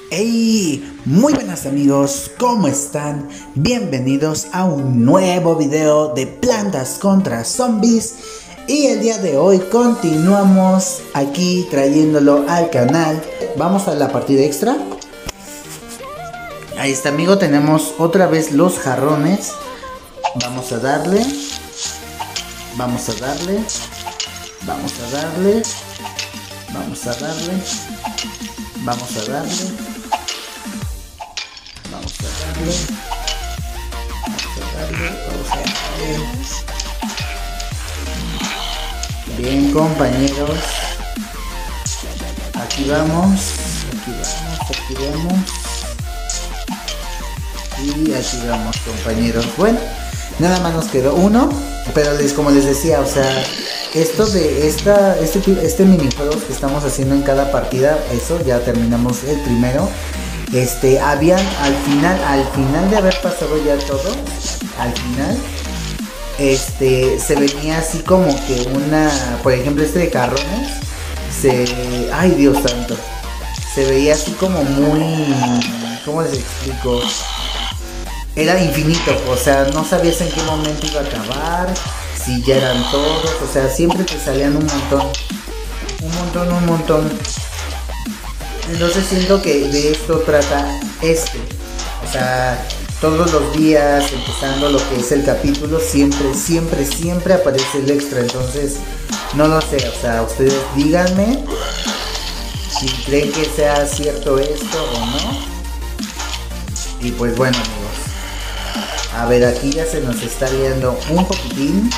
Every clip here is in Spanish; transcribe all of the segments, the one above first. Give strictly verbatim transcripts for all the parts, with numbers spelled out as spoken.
Hey, muy buenas amigos, ¿cómo están? Bienvenidos a un nuevo video de Plantas contra Zombies. Y el día de hoy continuamos aquí trayéndolo al canal. Vamos a la partida extra. Ahí está, amigo, tenemos otra vez los jarrones. Vamos a darle. Vamos a darle. Vamos a darle. Vamos a darle. Vamos a darle. Vamos a darle. Vamos a darle. Vamos a darle. Bien, compañeros. Aquí vamos. Aquí vamos. Aquí vamos. Y aquí vamos, compañeros. Bueno, nada más nos quedó uno. Pero les, como les decía, o sea, esto de esta, este, este minijuego que estamos haciendo en cada partida, eso, ya terminamos el primero. Este, habían al final, al final de haber pasado ya todo, al final, este, se venía así como que una, por ejemplo este de carrones, se, ay Dios santo, se veía así como muy, ¿cómo les explico? Era infinito, o sea, no sabías en qué momento iba a acabar, si ya eran todos, o sea, siempre te salían un montón, un montón, un montón. Entonces siento que de esto trata este, o sea, todos los días, empezando lo que es el capítulo, siempre, siempre, siempre aparece el extra. Entonces, no lo sé, o sea, ustedes díganme si creen que sea cierto esto o no. Y pues bueno, amigos, a ver, aquí ya se nos está liando un poquitín.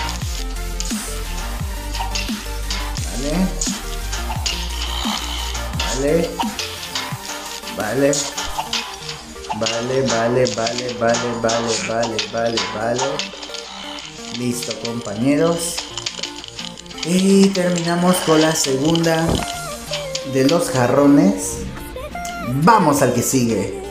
Vale. Vale. Vale, vale, vale, vale, vale, vale, vale, vale. Listo, compañeros. Y terminamos con la segunda de los jarrones. Vamos al que sigue.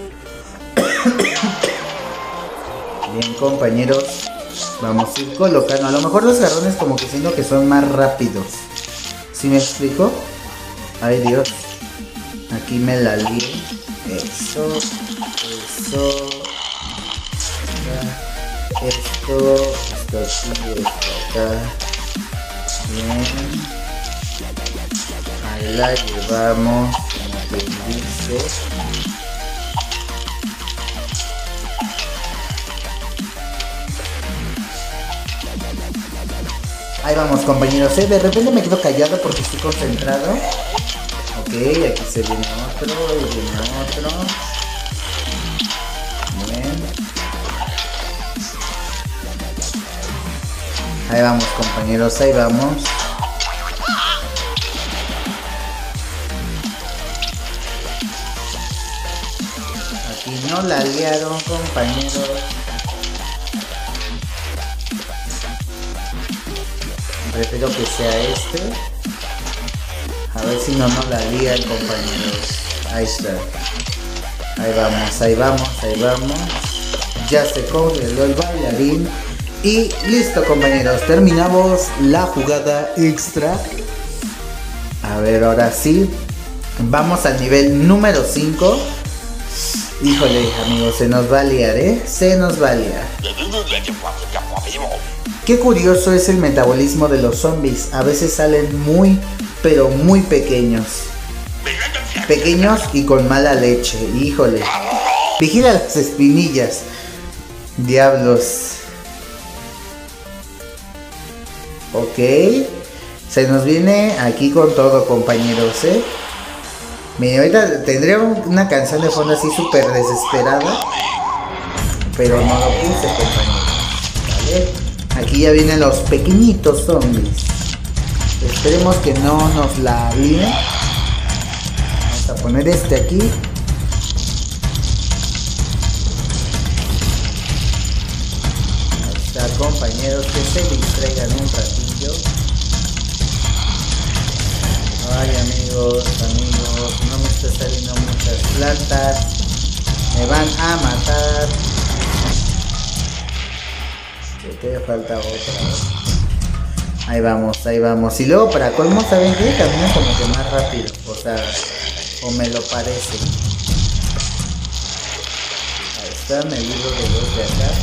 Bien, compañeros. Vamos a ir colocando. A lo mejor los jarrones como que siento que son más rápidos. ¿Sí me explico? Ay, Dios. Aquí me la lié. Eso. Eso. Acá. Esto. Esto aquí. Esto acá. Bien. Ahí la llevamos. Como quien dice. Ahí vamos, compañeros, ¿eh? De repente me quedo callado porque estoy concentrado. Ok, aquí se viene otro, y viene otro. Bien. Ahí vamos, compañeros, ahí vamos. Aquí no la liaron, compañeros. Prefiero que sea este. A ver si no nos la lían, compañeros. Ahí está. Ahí vamos, ahí vamos, ahí vamos. Ya se congeló el bailarín. Y listo, compañeros. Terminamos la jugada extra. A ver, ahora sí. Vamos al nivel número cinco. Híjole, amigos, se nos va a liar, ¿eh? Se nos va a liar. Qué curioso es el metabolismo de los zombies. A veces salen muy, pero muy pequeños. Pequeños y con mala leche. Híjole. Vigila las espinillas. Diablos. Ok. Se nos viene aquí con todo, compañeros, ¿eh? Miren, ahorita tendría una canción de fondo así súper desesperada. Pero no lo puse, compañeros. ¿Vale? Aquí ya vienen los pequeñitos zombies. Esperemos que no nos la líen. Vamos a poner este aquí. Ahí está, compañeros, que se distraigan un ratillo. Ay, amigos, amigos, no me está saliendo muchas plantas. Me van a matar. Que falta otra. Ahí vamos, ahí vamos. Y luego para colmo, ¿saben qué? Camino como que más rápido. O sea, o me lo parece. gusta, me libro de los de acá.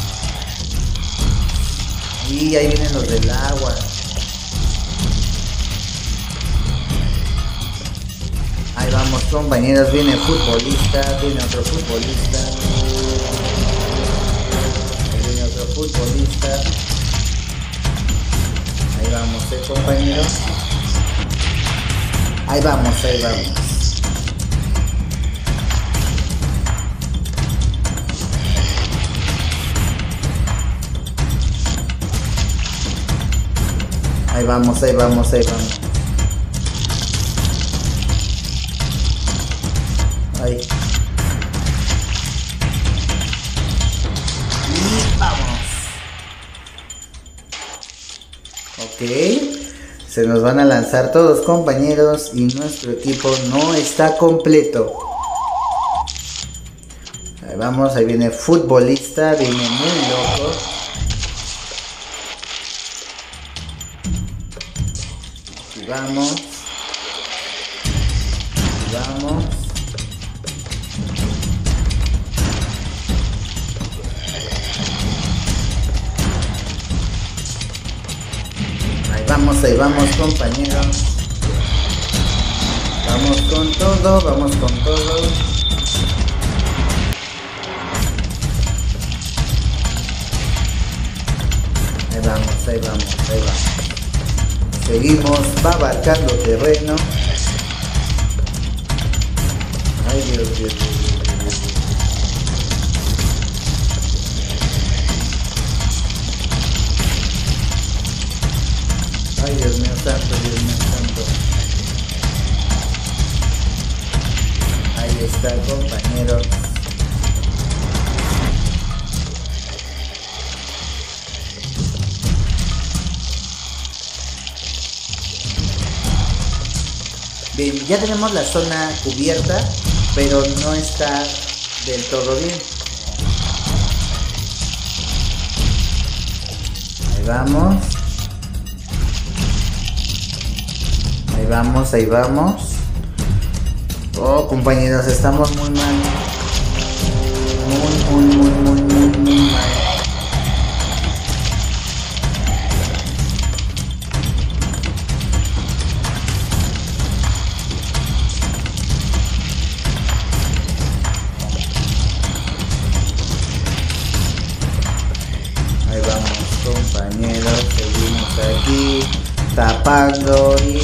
Y ahí vienen los del agua. Ahí vamos, compañeros, viene futbolista, viene otro futbolista. Ahí viene otro futbolista. Ahí vamos, eh, compañeros. Ahí vamos, ahí vamos. Ahí vamos, ahí vamos, ahí vamos. Ahí. Y vamos. Ok. Se nos van a lanzar todos, compañeros, y nuestro equipo no está completo. Ahí vamos, ahí viene futbolista, viene muy loco. Y vamos. Y vamos. Ahí vamos, ahí vamos, compañeros. Vamos con todo, vamos con todo. Ahí vamos, ahí vamos, ahí vamos. Seguimos, va abarcando terreno. Ay, Dios, Dios, Dios, Dios, Dios. Ay, Dios mío santo, Dios mío santo. Ahí está, compañeros. Bien, ya tenemos la zona cubierta, pero no está del todo bien. Ahí vamos. Ahí vamos, ahí vamos. Oh, compañeros, estamos muy mal. Muy, muy, muy, muy, muy, muy mal. Ahí vamos, compañeros, seguimos aquí tapando y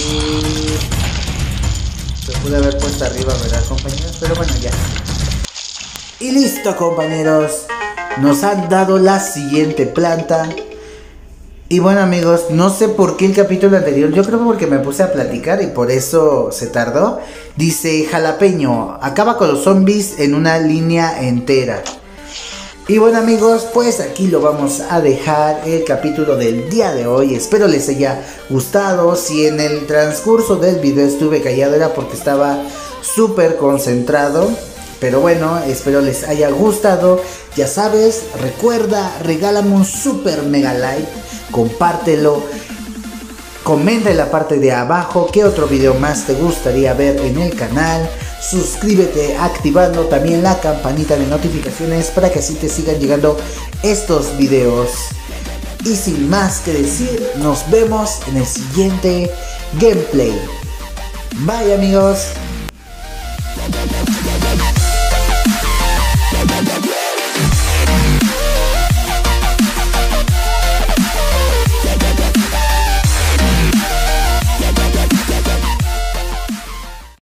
se pude haber puesto arriba, ¿verdad, compañeros? Pero bueno, ya. Y listo, compañeros, nos han dado la siguiente planta. Y bueno, amigos, no sé por qué el capítulo anterior, yo creo porque me puse a platicar y por eso se tardó. Dice: jalapeño acaba con los zombies en una línea entera. Y bueno, amigos, pues aquí lo vamos a dejar el capítulo del día de hoy. Espero les haya gustado. Si en el transcurso del video estuve callado era porque estaba súper concentrado. Pero bueno, espero les haya gustado. Ya sabes, recuerda, regálame un super mega like, compártelo, comenta en la parte de abajo qué otro video más te gustaría ver en el canal. Suscríbete activando también la campanita de notificaciones para que así te sigan llegando estos videos. Y sin más que decir, nos vemos en el siguiente gameplay. Bye, amigos.